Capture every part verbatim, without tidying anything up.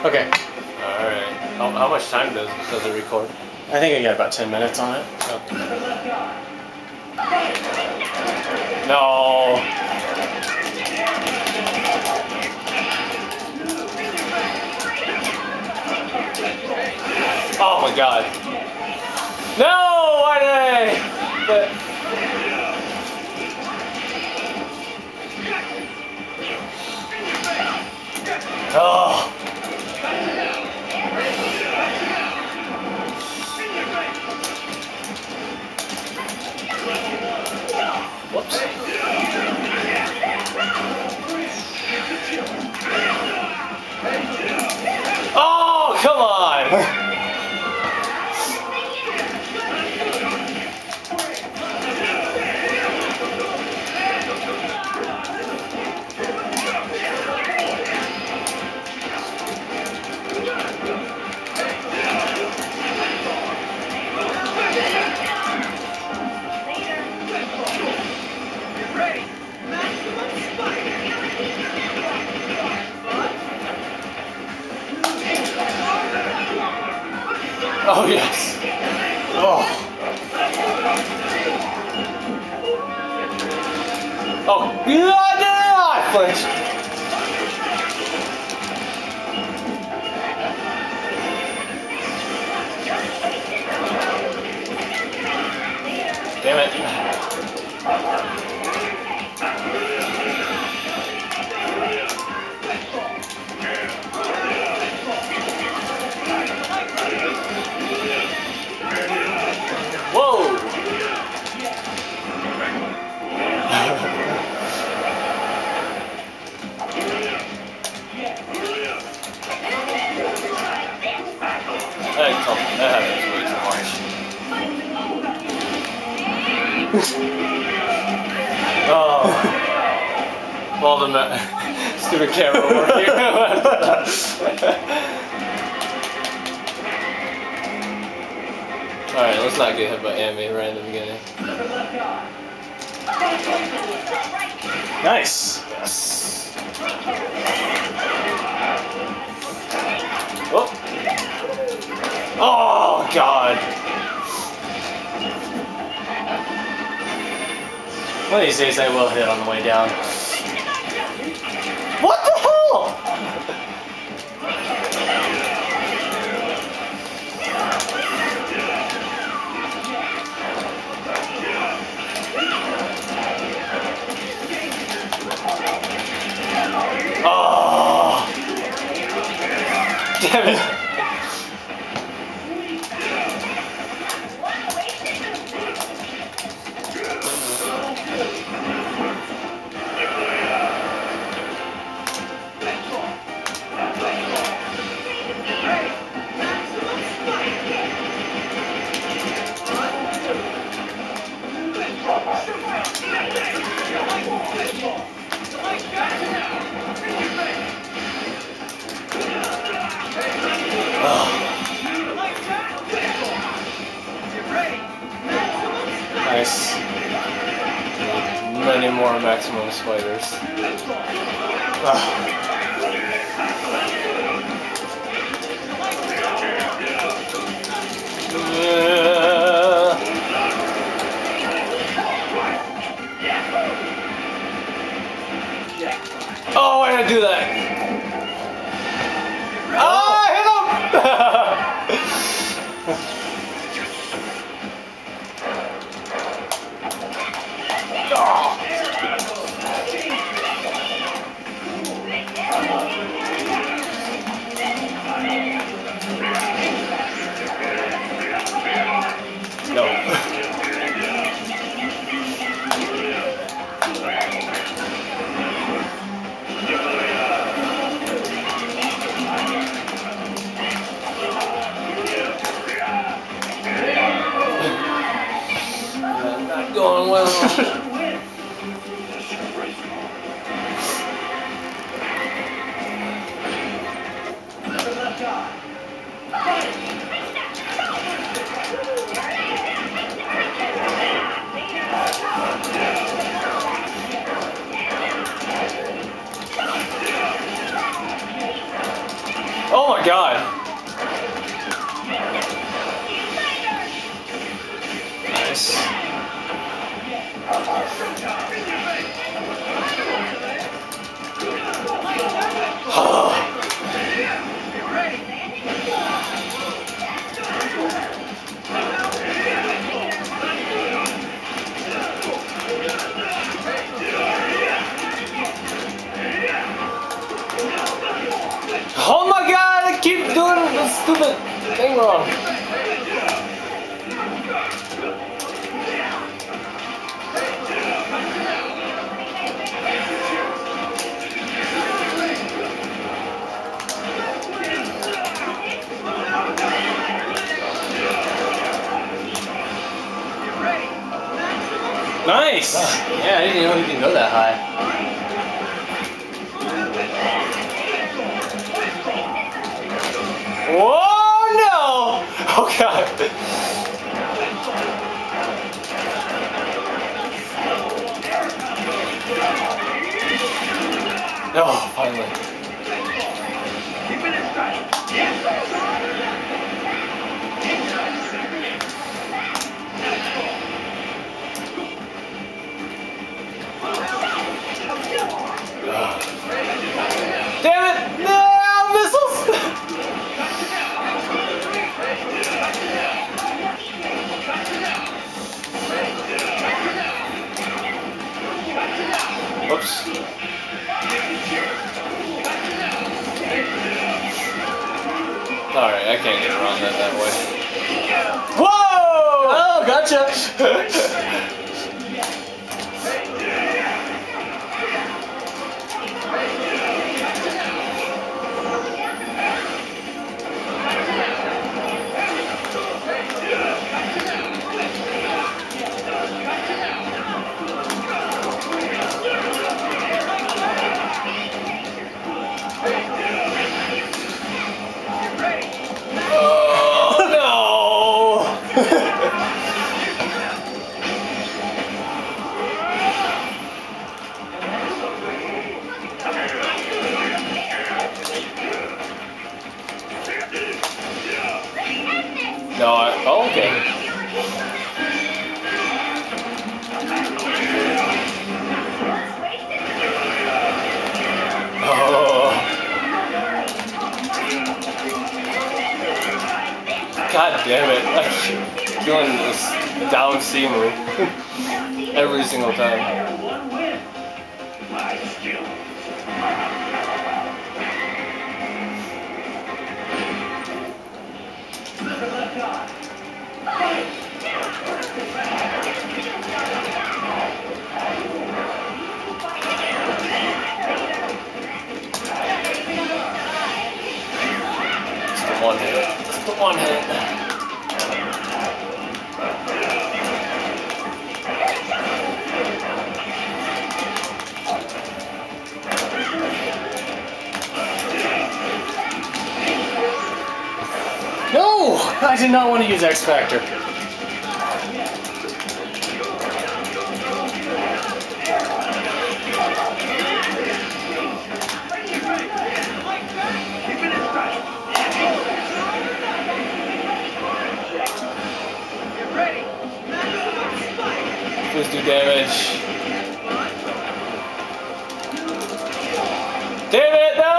Okay. Alright. How, how much time does, does it record? I think I got about ten minutes on it. Okay. No. Oh my god. No! Why did I? But... Oh. Whoops. Oh, come on! Oh, yes. Oh. Oh, God, no, I flinched. Damn it. Whoa! That happens way too much. Oh. Well, the stupid camera working. Alright, let's not get hit by Ammy right in the beginning. Nice. Yes. Oh. Oh, God. One of these days I will hit on the way down. What the hell? Oh. Damn it. Nice. Many more maximum spiders. Ah. Oh, why did I do that? Oh, I hit him! No. Not going well. Oh my god. Nice. Oh my god, I keep doing this stupid thing wrong. Nice! Yeah, I didn't even know you can go that high. Whoa, no! Oh god. No, finally. Damn it! No, missiles! Oops. Alright, I can't get around that that way. Whoa! Oh, gotcha! No, I, oh, okay. Oh. God damn it. I keep doing this down C move every single time. One hit. Just the one hit. No! I did not want to use X Factor. Please do damage. Damn it! No!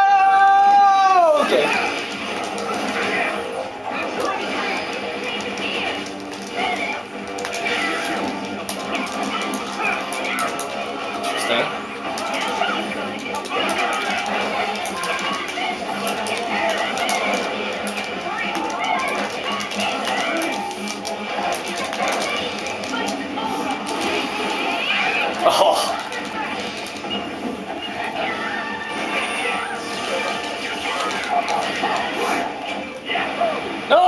Okay. Interesting. Oh. No!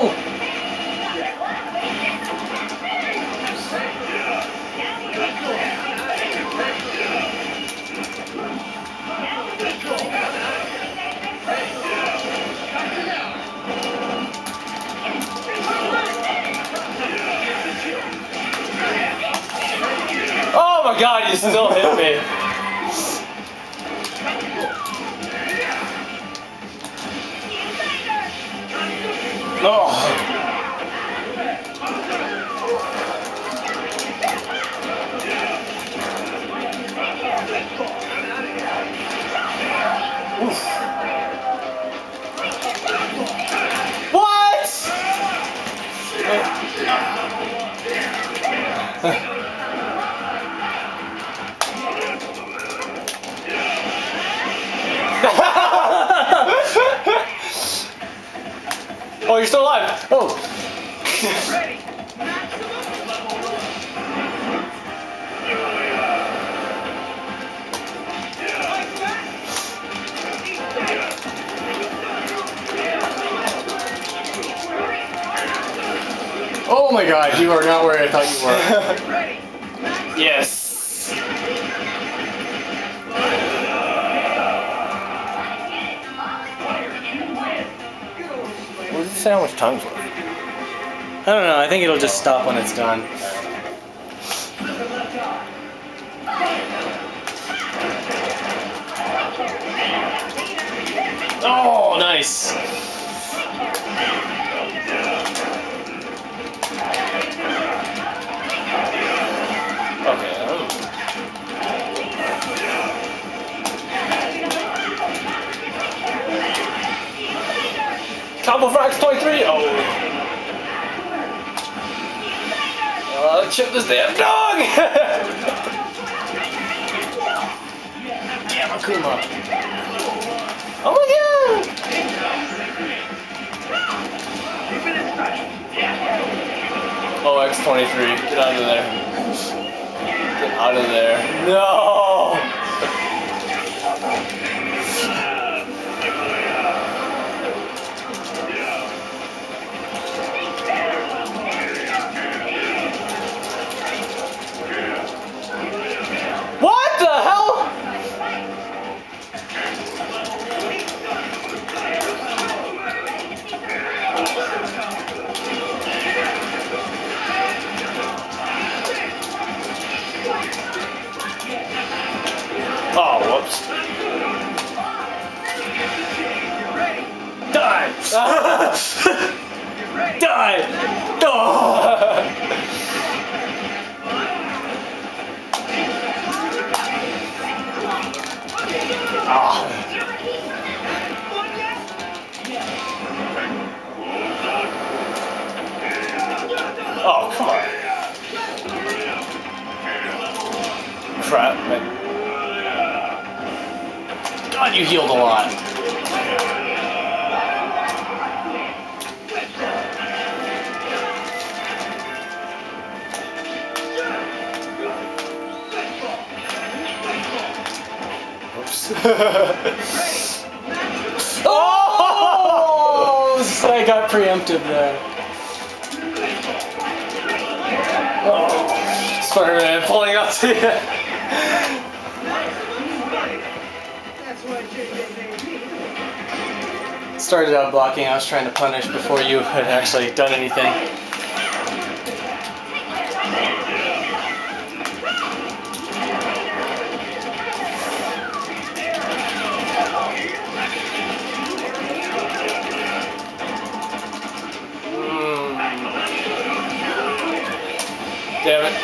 Oh my god, you still hit me. Oh. Oof. What? Oh, you're still alive. Oh. Oh my god, you are not where I thought you were. Yes. What does it say how much time's left? I don't know, I think it'll just stop when it's done. Oh, nice. Okay. Um. Combo for X twenty-three. Oh. Uh, chip this damn dog. Damn, Akuma. Oh my god. Oh, X twenty-three. Get out of there. Get out of there. No! What the hell? Oh, whoops. Die! Die! Oh. Oh. Oh, come on. Crap, man. God, you healed a lot. Oops. Oh! I got preemptive there. Oh. Spiderman pulling up to you. Started out blocking, I was trying to punish before you had actually done anything. Mm. Damn it.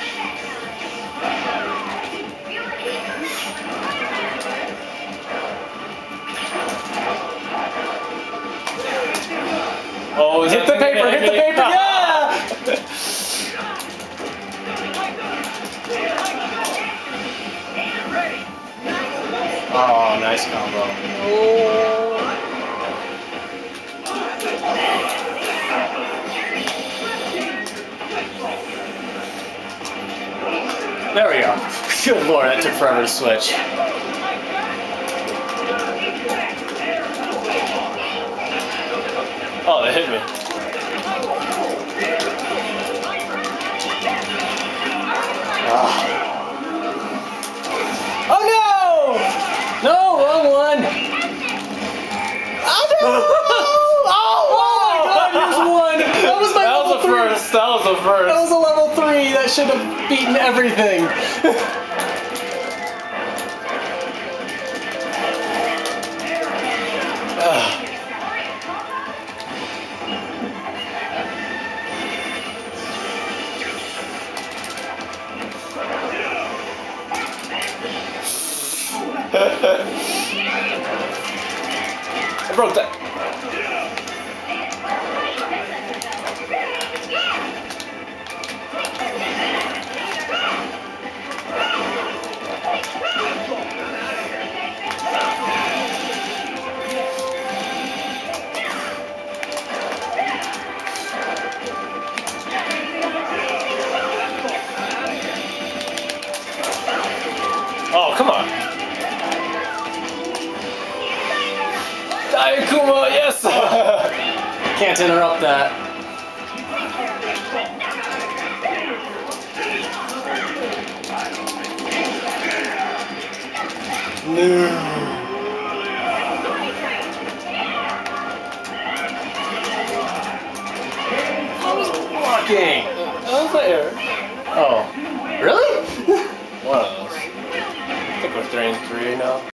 Oh, Hit the paper, hit the paper, yeah! Oh, nice combo. Oh. There we go. Good lord, that took forever to switch. Oh, they hit me. Oh, oh no! No, wrong one! Oh no! Oh, oh my god, here's one! That was my That level was the three. first. That was the first. That was a level three. That should have beaten everything. I broke that. Oh, come on. Akuma, yes! Can't interrupt that. No. I was blocking. That was there. Oh, really? One of those. I think we're three and three now.